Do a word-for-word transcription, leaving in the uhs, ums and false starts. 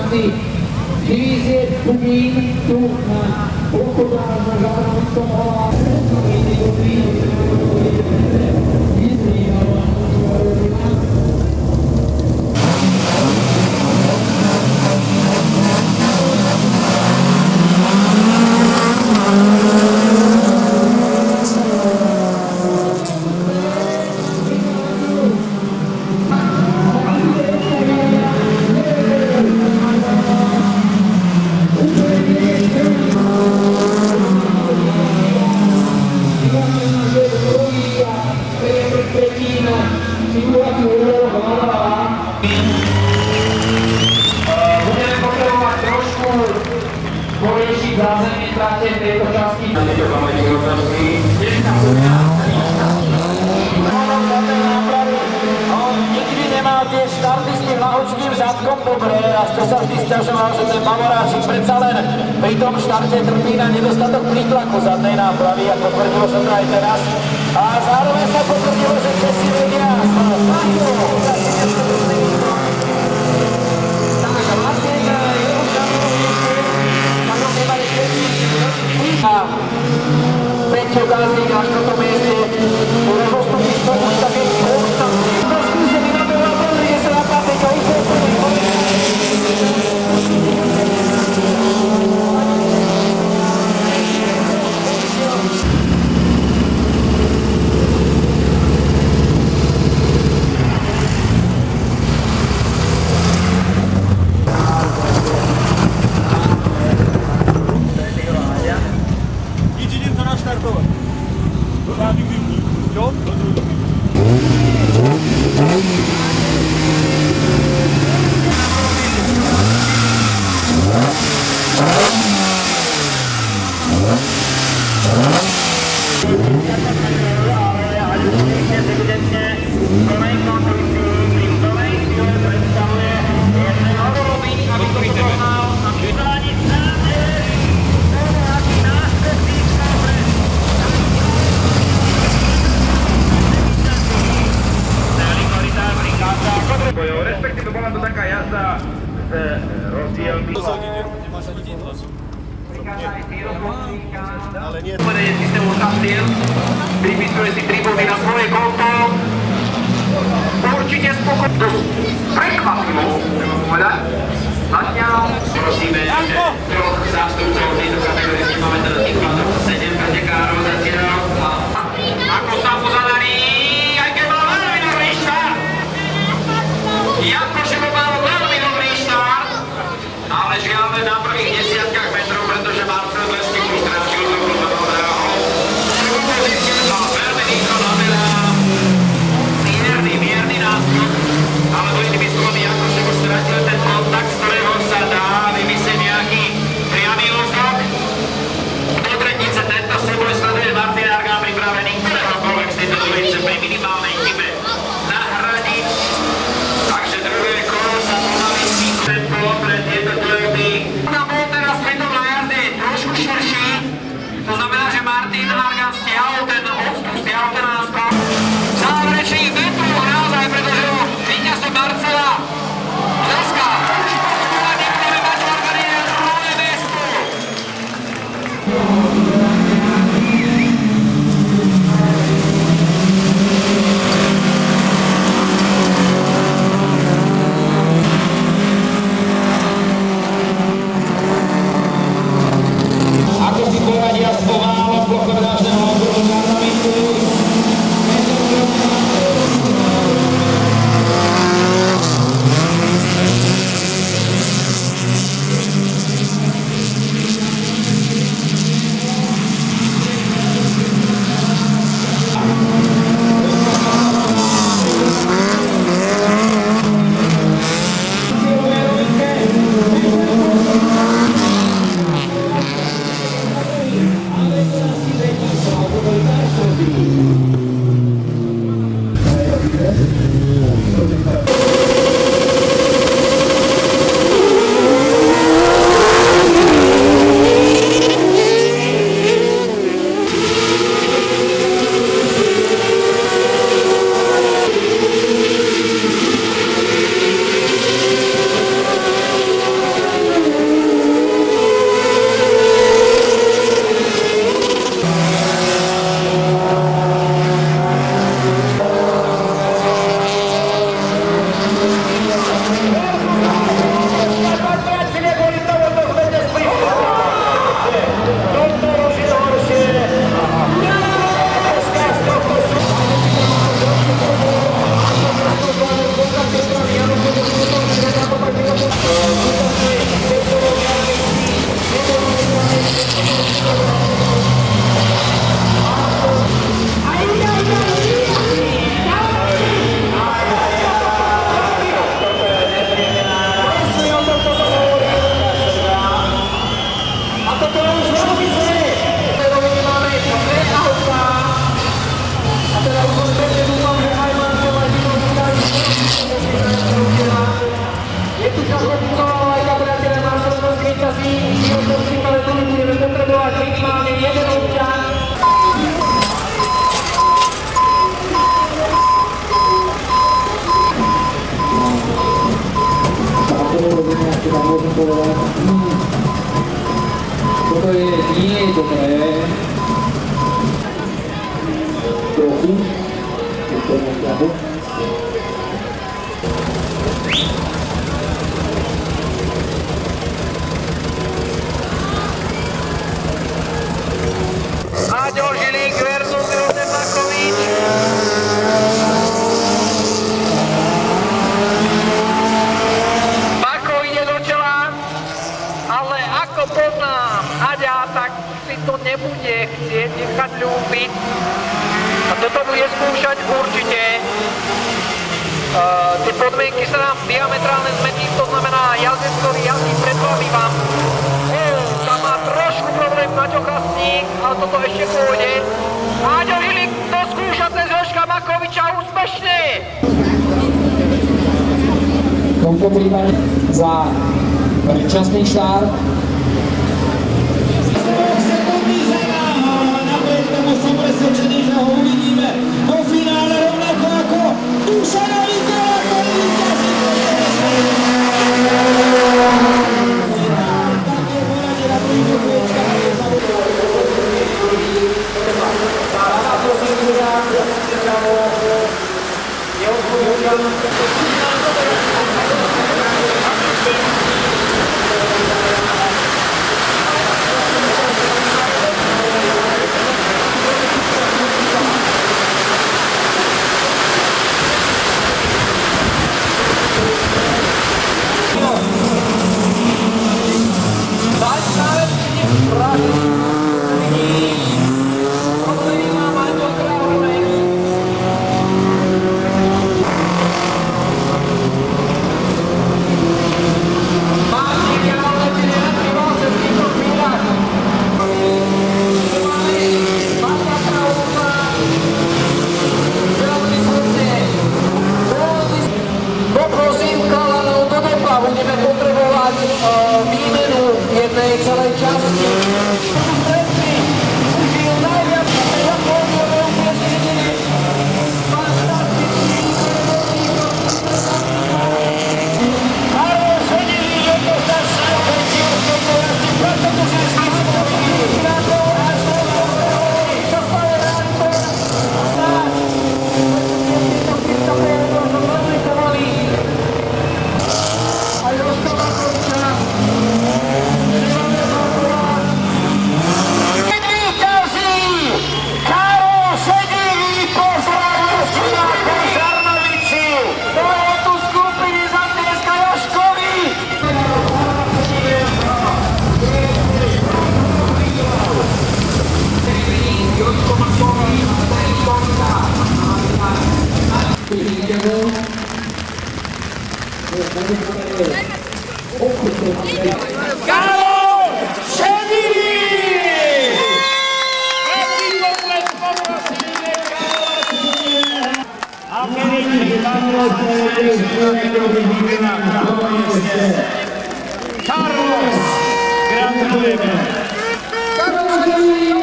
rámci divízie Kubín tu na Pochodách na Žárovickom hlava. Zázemí trate v tejto časti. On nikdy nemal tie štarty s tým lahočným zadkom dobre a to sa vždy sťažoval, že ten Bavoráčik predsa len pri tom štarte trpí na nedostatok prítlaku zadnej nápravy a potvrdilo sa to aj teraz. A zároveň sa potvrdilo, že Česi vedia. Peťo Gazdík až na tom mieste bude postupný to už také konstantný. To skúsený na toho pozri, že sa napá Peťo úplný respektíve bola to taká jazda s rozdielmi. Nemáš ani titlas. Ale nie. Povedenie systému Castiel, pripisuje si tri body na svoje konto. Určite spokojný. Prekvapivo, treba povedať. Zatiaľ prosíme troch zástupcov tejto kategórie, s ním máme teda tých sedem pretekárov zatiaľ. Ako sa mu zadarí, aj keď mal veľmi dobrý štart. Janko Šebo mal veľmi dobrý štart, ale žiaľ na prvých desiatkách metrov, pretože Marcel Lesník vystračil do prvého dráhu. Prvú pozíciu mal veľmi rýchlo naberá. vám môžem povedať, hmm, toto je nie je dobré. Trochu, to je ťahu. Áďo Žilík versus Jozef Makovič. Mako ide do čela, ale ako poznám Aďa, tak si to nebude chcieť nechať ľúbiť. A toto bude skúšať určite. Uh, tie podmienky sa nám diametrálne zmení, to znamená jazdec, ktorý jazdí pred vami vám. Oh, tam má trošku problém Maťo Chastník, ale toto ešte pôjde. Áďo Žilík to skúša cez Jožka Makoviča úspešne. V tomto prípade za predčasný štart. Napriek tomu som presvedčený, že ho uvidíme vo finále rovnako ako Dušana Vitela, ktorý vyťazí. Také poradie na první chvíľčka. Stáva pozícia, budeme potrebovať uh, výmenu jednej celej časti. Stretný užil najviac na pódiume umiestnení. Fantastický ale sedeli, že to sa snažil tiežkej pojazdi, preto tu sa snažili na to až do Európy. Čo pále ráno stáť. Preto tieto prístavy to veľmi povolí. A Jožka Makoviča víťazí Karol Šedivý po zrávnosti na Žarnovici. To je tu skupiny za dneska Jožkovi. Jožko Makovič, Karol Šedivý! A Ameriky, Carlos Carlos, gratulujeme. Karol Šedivý!